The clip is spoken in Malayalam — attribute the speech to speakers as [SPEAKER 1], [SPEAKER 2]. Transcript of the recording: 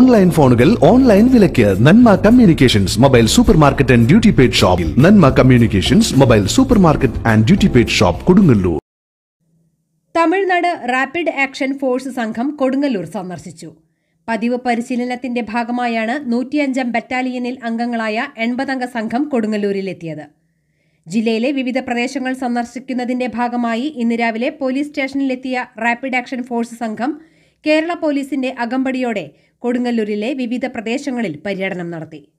[SPEAKER 1] ഓൺലൈൻ ഫോണുകൾ ഓൺലൈൻ വിലയ്ക്ക്. Nanma communications mobile super market and duty paid shop. Nanma communications mobile super market and duty paid shop, Kodungallur.
[SPEAKER 2] Tamil Nadu rapid action force സംഘം കൊടുങ്ങല്ലൂർ സന്ദർശിച്ചു. പതിവ് പരിശീലനത്തിന്റെ ഭാഗമായാണ് 105 ബറ്റാലിയനിൽ അംഗങ്ങളായ 80 അംഗ സംഘം കൊടുങ്ങല്ലൂരിലെത്തിയത്. ജില്ലയിലെ വിവിധ പ്രദേശങ്ങൾ സന്ദർശിക്കുന്നതിന്റെ ഭാഗമായി ഇന്ന് രാവിലെ പോലീസ് സ്റ്റേഷനിലെത്തിയ റാപ്പിഡ് ആക്ഷൻ ഫോഴ്സ് സംഘം കേരള പോലീസിന്റെ അകമ്പടിയോടെ കൊടുങ്ങല്ലൂരിലെ വിവിധ പ്രദേശങ്ങളിൽ പര്യടനം നടത്തി.